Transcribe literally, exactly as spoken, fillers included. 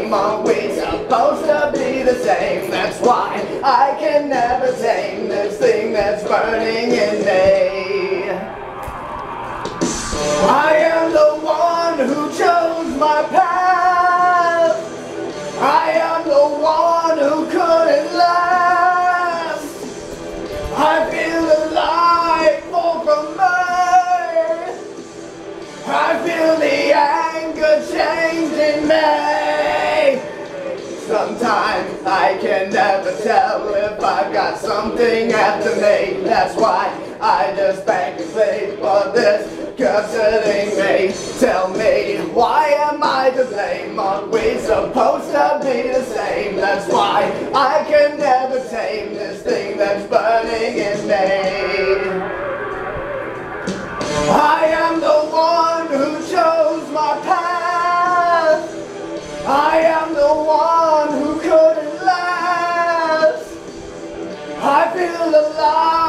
blame? Aren't we supposed to be the same? That's why I can never tame this thing that's burning in me. I am the one who chose my path. I am the one who couldn't last. I feel the light fall from me. I feel the anger changing me. Sometimes I can never tell if I've got something after me. That's why I just thank you for this concerning me. Tell me, why am I to blame? Aren't we supposed to be the same? That's why I can never tame this thing that's burning in me. I am the one who chose my path. I am the one who couldn't last. I feel alive.